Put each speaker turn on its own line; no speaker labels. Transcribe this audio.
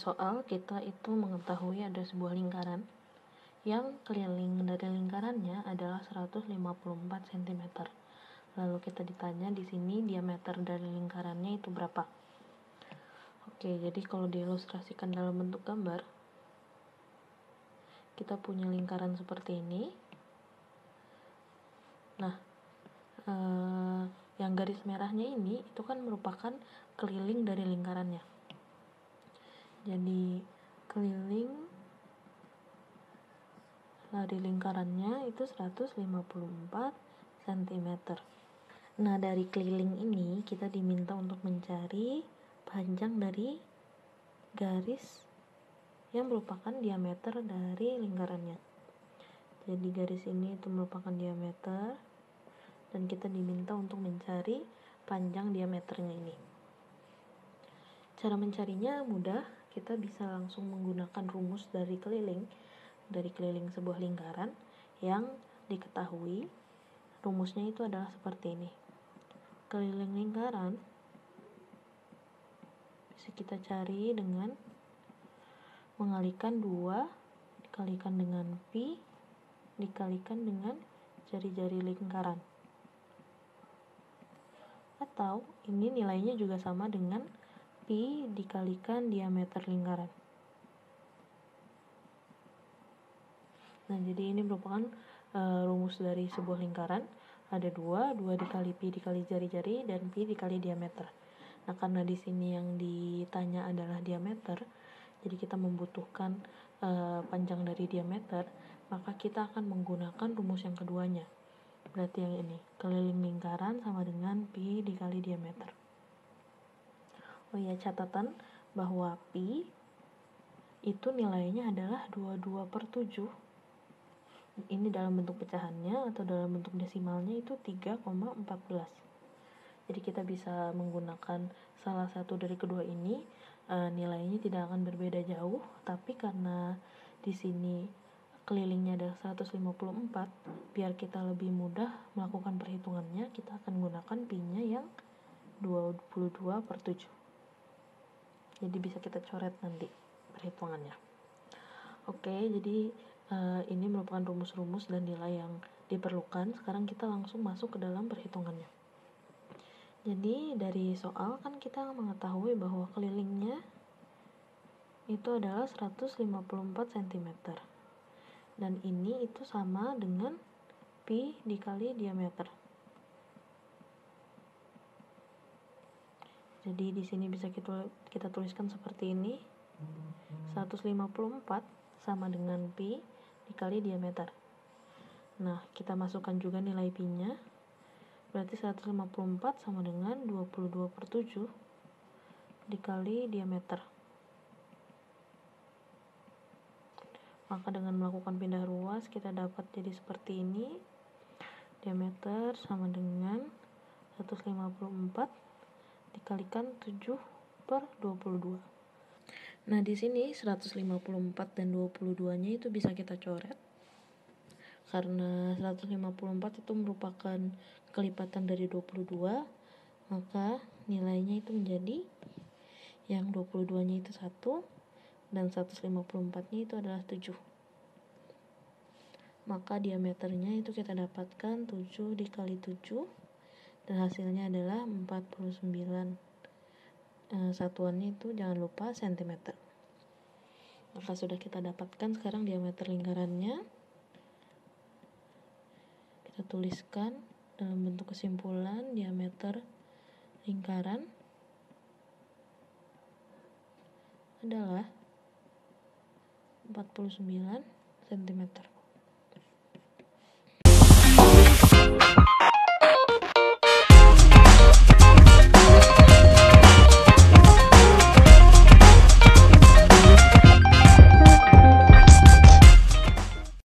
soal kita itu mengetahui ada sebuah lingkaran yang keliling dari lingkarannya adalah 154 cm. Lalu kita ditanya di sini diameter dari lingkarannya itu berapa. Oke, jadi kalau diilustrasikan dalam bentuk gambar, kita punya lingkaran seperti ini. Nah, yang garis merahnya ini itu kan merupakan keliling dari lingkarannya. Jadi keliling dari lingkarannya itu 154 cm. Nah, dari keliling ini kita diminta untuk mencari panjang dari garis yang merupakan diameter dari lingkarannya. Jadi garis ini itu merupakan diameter dan kita diminta untuk mencari panjang diameternya ini. Cara mencarinya mudah, kita bisa langsung menggunakan rumus dari keliling sebuah lingkaran yang diketahui. Rumusnya itu adalah seperti ini. Keliling lingkaran bisa kita cari dengan mengalihkan 2 dikalikan dengan pi dikalikan dengan jari-jari lingkaran. Atau ini nilainya juga sama dengan pi dikalikan diameter lingkaran. Nah, jadi ini merupakan rumus dari sebuah lingkaran. Ada 2 dikali pi dikali jari-jari dan pi dikali diameter. Nah, karena di sini yang ditanya adalah diameter, jadi kita membutuhkan panjang dari diameter, maka kita akan menggunakan rumus yang keduanya. Berarti yang ini, keliling lingkaran sama dengan pi dikali diameter. Oh ya, catatan bahwa pi itu nilainya adalah 22/7. Ini dalam bentuk pecahannya, atau dalam bentuk desimalnya itu 3,14. Jadi kita bisa menggunakan salah satu dari kedua ini, nilainya tidak akan berbeda jauh, tapi karena di sini kelilingnya adalah 154, biar kita lebih mudah melakukan perhitungannya, kita akan menggunakan pi-nya yang 22/7. Jadi bisa kita coret nanti perhitungannya. Oke, jadi ini merupakan rumus-rumus dan nilai yang diperlukan. Sekarang kita langsung masuk ke dalam perhitungannya. Jadi dari soal kan kita mengetahui bahwa kelilingnya itu adalah 154 cm. Dan ini itu sama dengan pi dikali diameter. Jadi di sini bisa kita tuliskan seperti ini. 154 sama dengan pi dikali diameter. Nah, kita masukkan juga nilai pi-nya. Berarti 154 sama dengan 22/7 dikali diameter. Maka dengan melakukan pindah ruas kita dapat jadi seperti ini. Diameter sama dengan 154 dikalikan 7/22. Nah, di sini 154 dan 22-nya itu bisa kita coret. Karena 154 itu merupakan kelipatan dari 22, maka nilainya itu menjadi yang 22-nya itu 1 dan 154-nya itu adalah 7. Maka diameternya itu kita dapatkan 7 dikali 7 dan hasilnya adalah 49. Satuannya itu jangan lupa cm. Maka sudah kita dapatkan sekarang diameter lingkarannya. Kita tuliskan dalam bentuk kesimpulan diameter lingkaran adalah 49 cm.